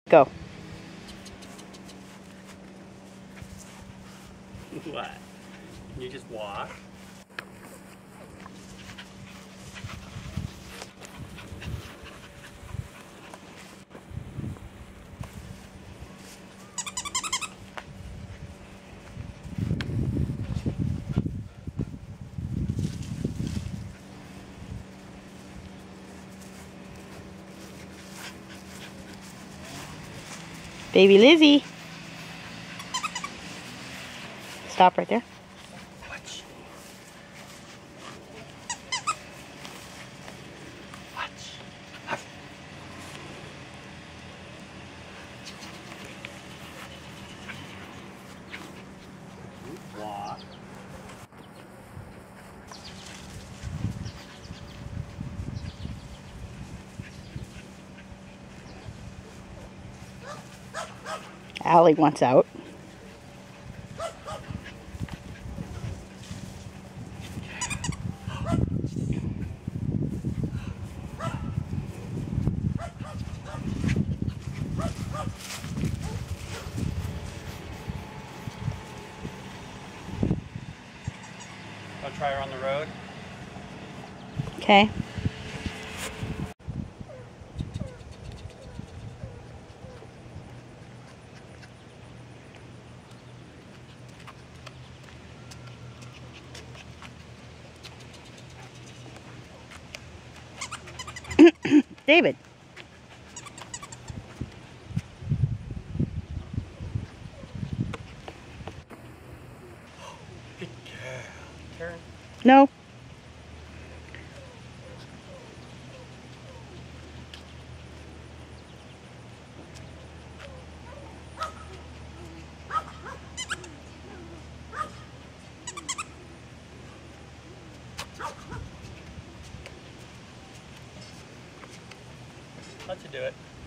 Go. What? Can you just walk? Baby Lizzie. Stop right there. Watch. Watch. Walk. Allie wants out. I'll try her on the road. Okay. David. Good girl. Turn. No. Let you do it.